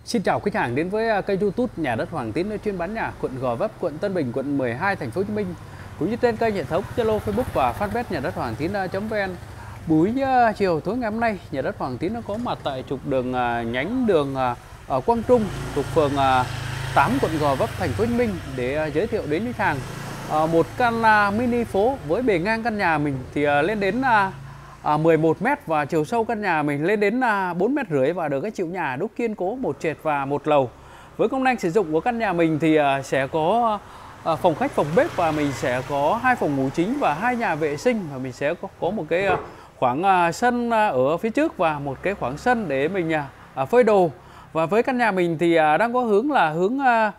Xin chào khách hàng đến với kênh YouTube Nhà đất Hoàng Tín, nơi chuyên bán nhà quận Gò Vấp, quận Tân Bình, quận 12, thành phố Hồ Chí Minh, cũng như trên kênh hệ thống Zalo, Facebook và fanpage Nhà đất Hoàng Tín.vn. Buổi chiều tối ngày hôm nay, Nhà đất Hoàng Tín nó có mặt tại trục đường nhánh đường ở Quang Trung thuộc phường 8 quận Gò Vấp, thành phố Hồ Chí Minh để giới thiệu đến khách hàng một căn mini phố với bề ngang căn nhà mình thì lên đến 11 m và chiều sâu căn nhà mình lên đến 4,5 m và được cái chịu nhà đúc kiên cố, một trệt và một lầu. Với công năng sử dụng của căn nhà mình thì sẽ có phòng khách, phòng bếp và mình sẽ có 2 phòng ngủ chính và 2 nhà vệ sinh, và mình sẽ có một cái khoảng sân ở phía trước và một cái khoảng sân để mình phơi đồ. Và với căn nhà mình thì đang có hướng là hướng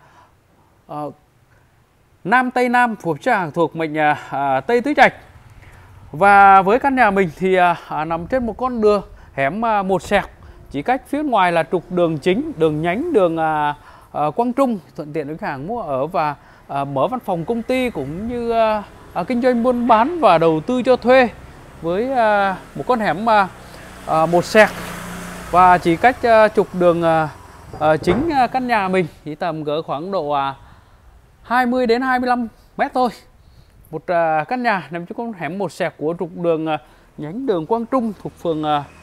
Nam Tây Nam, thuộc mệnh Tây Tứ Trạch. Và với căn nhà mình thì nằm trên một con đường hẻm một sẹc, chỉ cách phía ngoài là trục đường chính, đường nhánh đường Quang Trung, thuận tiện với khách hàng mua ở và mở văn phòng công ty cũng như kinh doanh buôn bán và đầu tư cho thuê, với một con hẻm một sẹc và chỉ cách trục đường chính căn nhà mình chỉ tầm cỡ khoảng độ 20 đến 25 mét thôi. Một căn nhà nằm trong con hẻm một sẹc của trục đường nhánh đường Quang Trung thuộc phường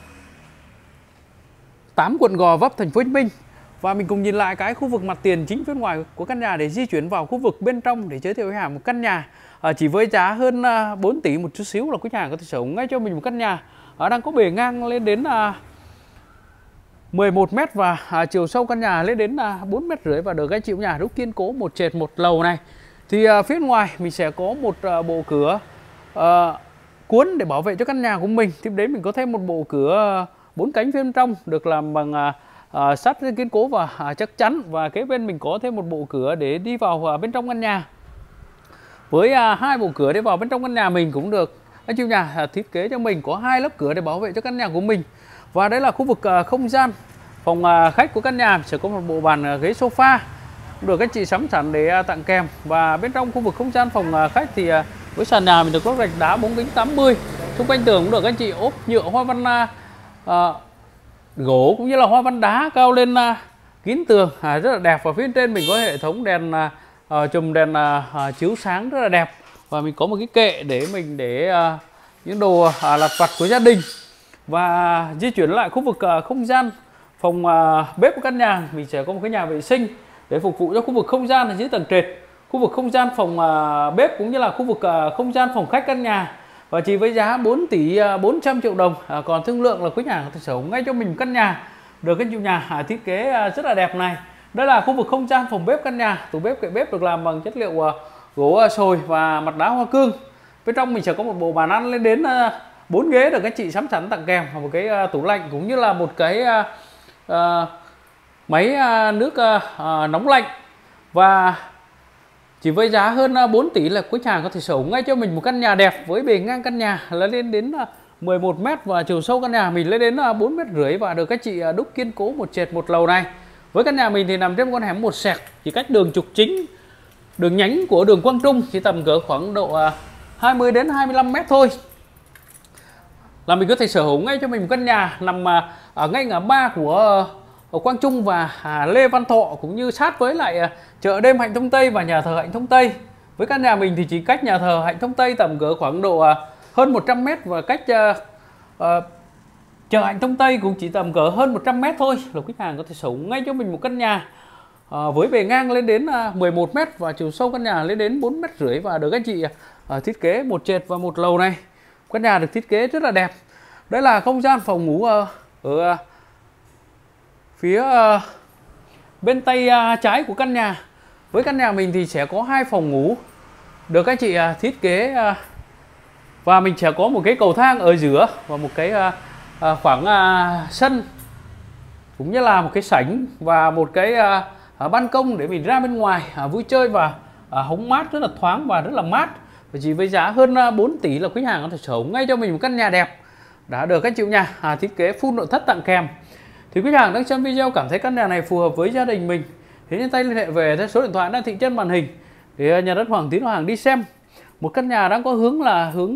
8 quận Gò Vấp, thành phố Hồ Chí Minh. Và mình cùng nhìn lại cái khu vực mặt tiền chính phía ngoài của căn nhà để di chuyển vào khu vực bên trong để giới thiệu với khách hàng một căn nhà chỉ với giá hơn 4 tỷ một chút xíu là khách hàng có thể sở hữu ngay cho mình một căn nhà đang có bề ngang lên đến 11 m và chiều sâu căn nhà lên đến 4,5 m và được cái chịu nhà đúc kiên cố, một trệt một lầu này. Thì phía ngoài mình sẽ có một bộ cửa cuốn để bảo vệ cho căn nhà của mình. Tiếp đến mình có thêm một bộ cửa 4 cánh phía bên trong được làm bằng sắt kiên cố và chắc chắn. Và kế bên mình có thêm một bộ cửa để đi vào bên trong căn nhà. Với 2 bộ cửa để vào bên trong căn nhà mình cũng được anh chủ nhà thiết kế cho mình có 2 lớp cửa để bảo vệ cho căn nhà của mình. Và đây là khu vực không gian phòng khách của căn nhà, sẽ có một bộ bàn ghế sofa được các chị sắm sẵn để tặng kèm. Và bên trong khu vực không gian phòng khách thì với sàn nhà mình được lót gạch đá 4 kính 80, xung quanh tường cũng được các chị ốp nhựa hoa văn gỗ cũng như là hoa văn đá cao lên kín tường rất là đẹp. Và phía trên mình có hệ thống đèn chùm đèn chiếu sáng rất là đẹp, và mình có một cái kệ để mình để những đồ lặt vặt của gia đình. Và di chuyển lại khu vực không gian phòng bếp của căn nhà, mình sẽ có một cái nhà vệ sinh để phục vụ cho khu vực không gian ở dưới tầng trệt, khu vực không gian phòng bếp cũng như là khu vực không gian phòng khách căn nhà. Và chỉ với giá 4 tỷ 400 triệu đồng, còn thương lượng là quý nhà có thể sở hữu ngay cho mình một căn nhà được cái chủ nhà thiết kế rất là đẹp này. Đây là khu vực không gian phòng bếp căn nhà, tủ bếp, kệ bếp được làm bằng chất liệu gỗ sồi và mặt đá hoa cương. Bên trong mình sẽ có một bộ bàn ăn lên đến 4 ghế được các chị sắm sẵn tặng kèm, và một cái tủ lạnh cũng như là một cái máy nước nóng lạnh. Và chỉ với giá hơn 4 tỷ là quý hàng có thể sở hữu ngay cho mình một căn nhà đẹp với bề ngang căn nhà là lên đến 11 m và chiều sâu căn nhà mình lên đến 4,5 m và được các chị đúc kiên cố, một trệt một lầu này. Với căn nhà mình thì nằm trên con hẻm một sẹc, chỉ cách đường trục chính, đường nhánh của đường Quang Trung chỉ tầm cỡ khoảng độ 20 đến 25 m thôi, là mình có thể sở hữu ngay cho mình một căn nhà nằm ở ngay ngã ba của Quang Trung và Lê Văn Thọ, cũng như sát với lại chợ đêm Hạnh Thông Tây và nhà thờ Hạnh Thông Tây. Với căn nhà mình thì chỉ cách nhà thờ Hạnh Thông Tây tầm cỡ khoảng độ hơn 100 m và cách chợ Hạnh Thông Tây cũng chỉ tầm cỡ hơn 100 m thôi, là khách hàng có thể sở hữu ngay cho mình một căn nhà với bề ngang lên đến 11 m và chiều sâu căn nhà lên đến 4,5 m và được các chị thiết kế một trệt và một lầu này. Căn nhà được thiết kế rất là đẹp. Đây là không gian phòng ngủ ở phía bên tay trái của căn nhà. Với căn nhà mình thì sẽ có 2 phòng ngủ được các chị thiết kế, và mình sẽ có một cái cầu thang ở giữa và một cái khoảng sân cũng như là một cái sảnh và một cái ban công để mình ra bên ngoài vui chơi và hóng mát rất là thoáng và rất là mát. Và chỉ với giá hơn 4 tỷ là quý hàng có thể sở hữu ngay cho mình một căn nhà đẹp đã được các chủ nhà thiết kế full nội thất tặng kèm. Thì quý hàng đang xem video cảm thấy căn nhà này phù hợp với gia đình mình thì nhanh tay liên hệ về theo số điện thoại đang thị trên màn hình để Nhà đất Hoàng Tín hàng đi xem một căn nhà đang có hướng là hướng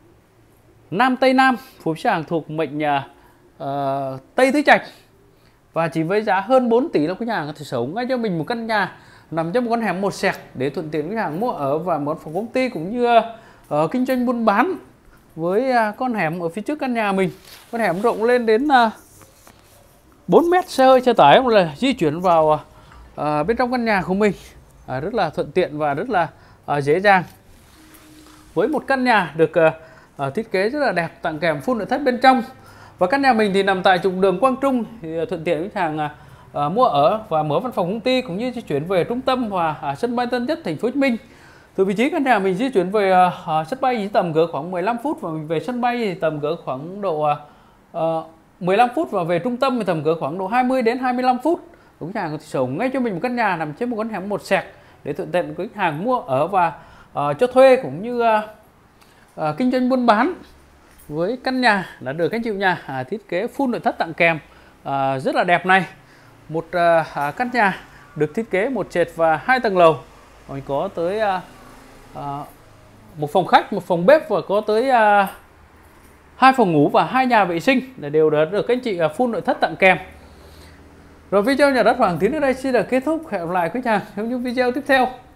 Nam Tây Nam, phú sản thuộc mệnh Tây Tứ Trạch. Và chỉ với giá hơn 4 tỷ là quý nhà có thể sở hữu ngay cho mình một căn nhà nằm trong một con hẻm một sẹc để thuận tiện khách hàng mua ở và một phòng công ty cũng như kinh doanh buôn bán. Với con hẻm ở phía trước căn nhà mình, con hẻm rộng lên đến 4 mét, xe hơi xe tải là di chuyển vào bên trong căn nhà của mình rất là thuận tiện và rất là dễ dàng. Với một căn nhà được thiết kế rất là đẹp, tặng kèm full nội thất bên trong. Và căn nhà mình thì nằm tại trục đường Quang Trung, thì thuận tiện khách hàng mua ở và mở văn phòng công ty cũng như di chuyển về trung tâm và sân bay Tân Nhất, thành phố Hồ Chí Minh. Từ vị trí căn nhà mình di chuyển về sân bay thì tầm cỡ khoảng 15 phút, và mình về sân bay thì tầm cỡ khoảng độ 15 phút, và về trung tâm thì tầm cỡ khoảng độ 20 đến 25 phút. Khách hàng có thể sở hữu ngay cho mình một căn nhà nằm trên một con hẻm một sẹc để thuận tiện khách hàng mua ở và cho thuê cũng như kinh doanh buôn bán. Với căn nhà đã được anh chị nhà thiết kế full nội thất tặng kèm rất là đẹp này. Một căn nhà được thiết kế một trệt và 2 tầng lầu. Mình có tới một phòng khách, một phòng bếp và có tới 2 phòng ngủ và 2 nhà vệ sinh là đều đã được anh chị full nội thất tặng kèm. Rồi video nhà đất Hoàng Tiến ở đây xin được kết thúc. Hẹn gặp lại quý nhà trong những video tiếp theo.